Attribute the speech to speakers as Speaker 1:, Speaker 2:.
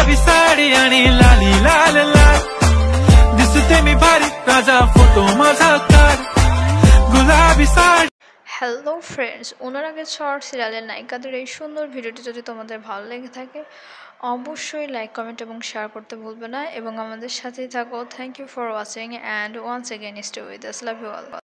Speaker 1: गुलाबी साडी आणि लाली लाल लाल दिसते मी भारी राजा फोटो माझा काढ गुलाबी साडी।
Speaker 2: হ্যালো ফ্রেন্ডস, অনুরাগের ঝড় সিরিয়ালের নায়িকাদের এই সুন্দর ভিডিওটি যদি তোমাদের ভালো লেগে থাকে অবশ্যই লাইক কমেন্ট এবং শেয়ার করতে ভুলবে না এবং আমাদের সাথেই থাকো। Thank you for watching and once again stay with us, love you all.